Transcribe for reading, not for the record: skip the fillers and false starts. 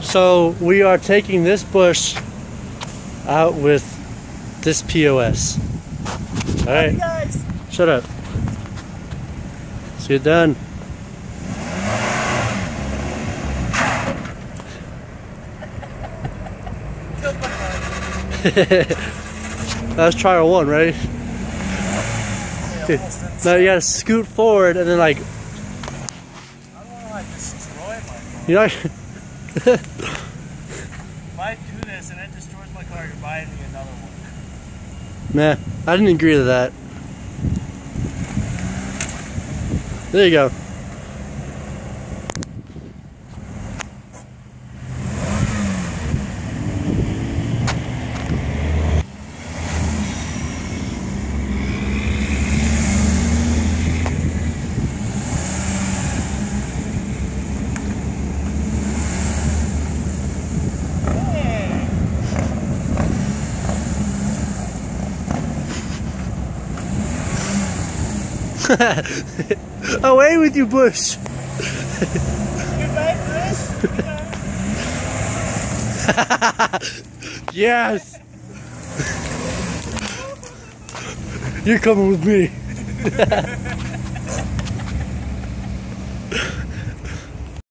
So we are taking this bush out with this POS. Alright. Guys. Shut up. See it done. That was trial one, right? Yeah, now you gotta scoot forward and then like. I don't want to like destroy my car. You know. If I do this and it destroys my car, you're buying me another one. Nah, I didn't agree to that. There you go. Away with you, Bush! Goodbye, Chris. Yes! You're coming with me.